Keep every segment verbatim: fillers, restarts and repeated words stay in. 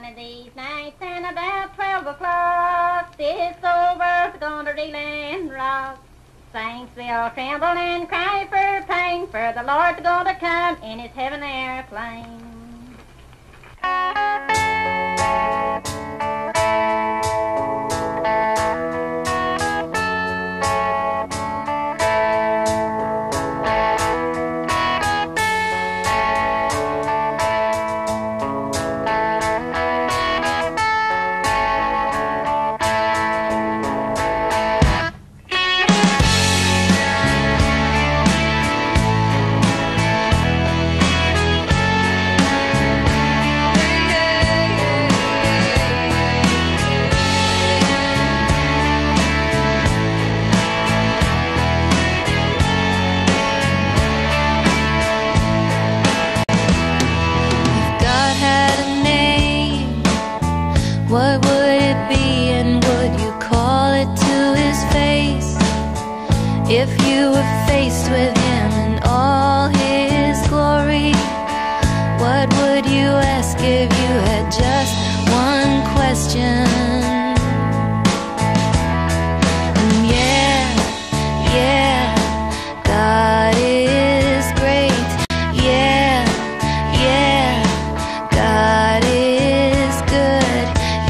of these nights, and about twelve o'clock, this old world's gonna reel and rock. Saints will tremble and cry for pain, for the Lord's gonna come in his heavenly airplane. What would it be, and would you call it to his face? If you were faced with him in all his glory, what would you ask if you had just one question? And yeah, yeah, God is great. Yeah, yeah, God is good.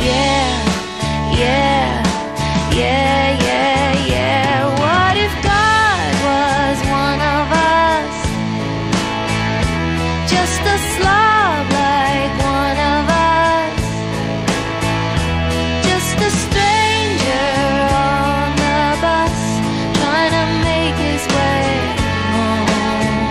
Yeah, yeah, yeah, yeah. What if God was one of us? Just a slob like one of us. Just a stranger on the bus, trying to make his way home.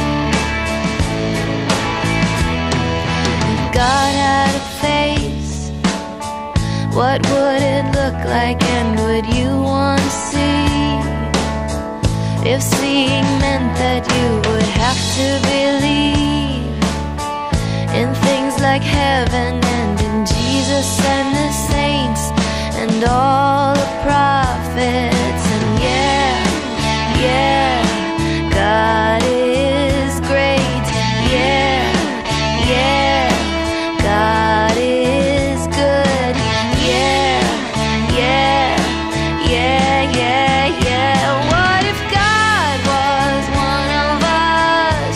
If God had a face, what would it look like, and would you want to see? If seeing meant that you would have to believe in things like heaven and in Jesus and the saints and all the prophets. And yeah, yeah, God is great. Yeah, yeah, God is good. Yeah, yeah, yeah, yeah, yeah. What if God was one of us?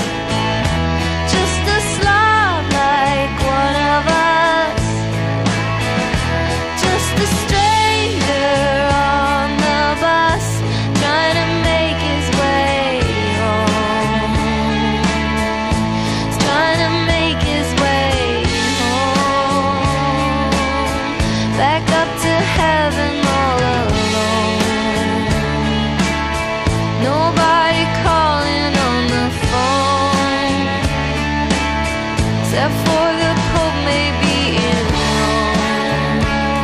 Just a slob like one of us. Just a stranger on the bus, trying to make his way home. He's trying to make his way home, back up to heaven all alone. Nobody calling on the phone, except for the Pope maybe in Rome.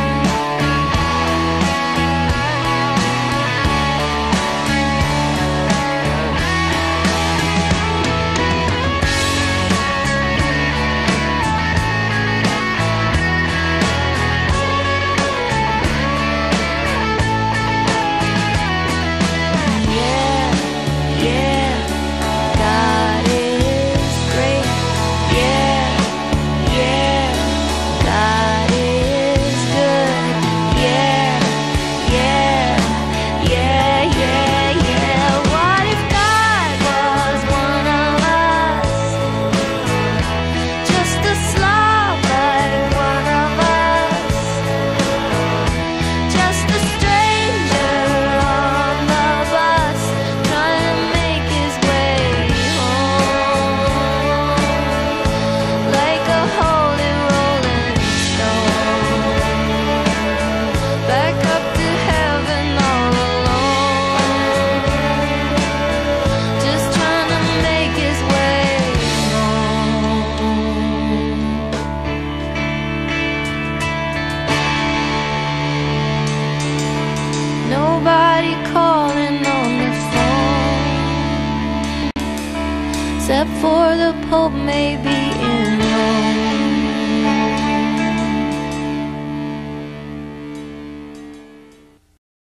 Yeah, yeah, God is great. Yeah, yeah, God is good. Yeah, yeah, yeah, yeah, yeah. What if God was one of us? Just a slob like one of us. Just a stranger on the bus, trying to make his way home, like a holy rolling stone, back up to heaven all alone, just trying to make his way home. Nobody calling on the phone, except for the Pope maybe in Rome.